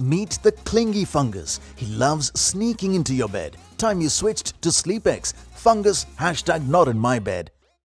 Meet the Clingy Fungus. He loves sneaking into your bed. Time you switched to SleepX. Fungus #not in my bed.